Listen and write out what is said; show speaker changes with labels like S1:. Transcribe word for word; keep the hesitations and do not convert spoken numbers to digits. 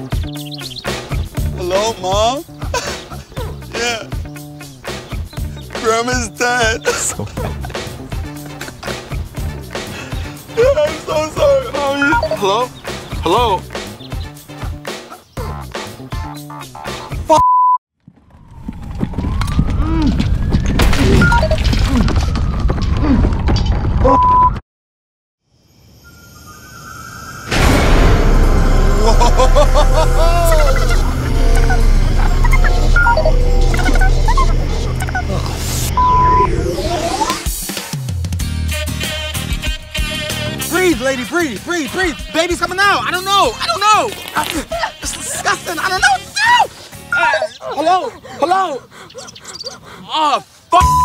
S1: Hello, Mom? Yeah. Grandma's dead.
S2: So
S1: Yeah, I'm so sorry, Mommy. Hello? Hello? F
S3: Breathe, lady, breathe, breathe, breathe. Baby's coming out. I don't know. I don't know. It's disgusting. I don't know. No! Uh, hello? Hello? Oh, fuck.